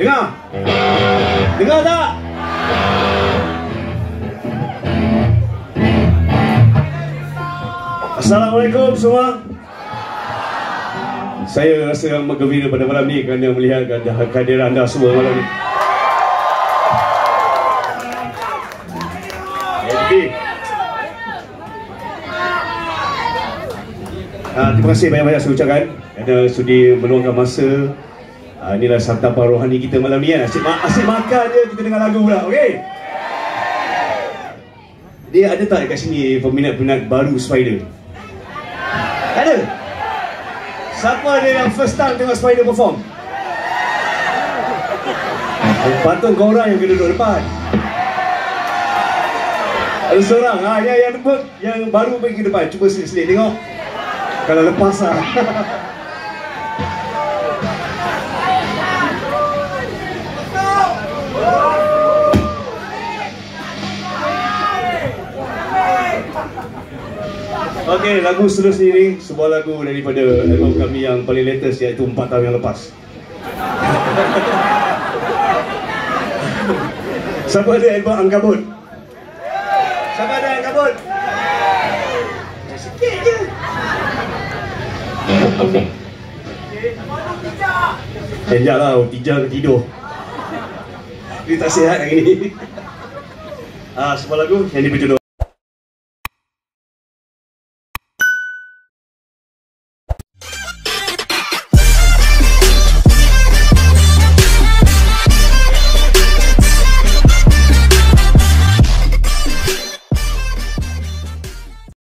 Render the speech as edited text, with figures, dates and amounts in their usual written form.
Dengar? Dengar tak? Assalamualaikum semua. Saya rasa amat gembira pada malam ni kerana melihat kehadiran anda semua malam ni. Terima kasih banyak-banyak saya ucapkan kerana sudi meluangkan masa. Inilah santapan rohani kita malam ni kan. Asyik makan je, kita dengar lagu pula, okey? Dia ada tak kat sini peminat-peminat baru Spider? Ada? Siapa dia yang first time tengok Spider perform? Patut korang yang kena duduk depan. Ada seorang, yang baru pergi ke depan. Cuba selit-selit tengok. Kalau lepas lah. Okey, lagu seterusnya ni sebuah lagu daripada album kami yang paling latest, iaitu 4 tahun yang lepas. Siapa ada album Angkabut? Siapa ada Angkabut? Sikit je. Sekejap lah, Tijak ke tidur. Dia tak sihat hari ni. Sebuah lagu yang ni berjudul